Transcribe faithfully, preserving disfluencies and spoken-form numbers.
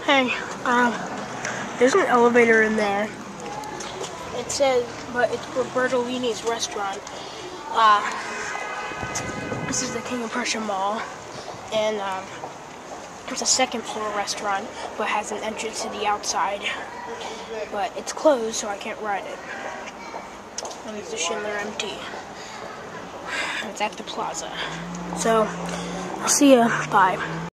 Hey, um, there's an elevator in there. It says, but it's for Bertolini's restaurant. Uh, this is the King of Prussia Mall, and um, it's a second floor restaurant, but has an entrance to the outside. But it's closed, so I can't ride it. And it's the Schindler M T. It's at the Plaza. So, I'll see ya. Bye.